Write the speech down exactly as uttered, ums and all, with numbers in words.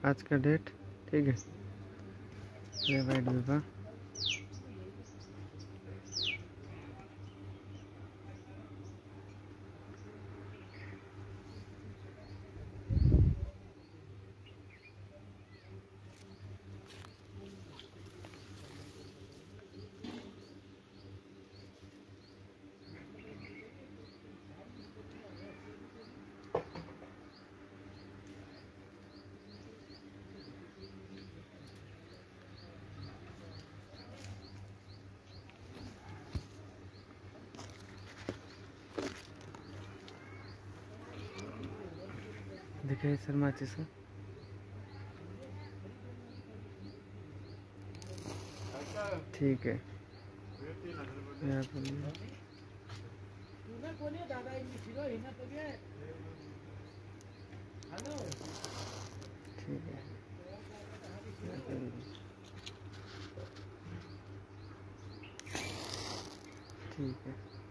आज का डेट, ठीक है। ये वाइट विवा दिखाइए सर माचिस का। ठीक है, यहाँ पर ठीक है, ठीक है।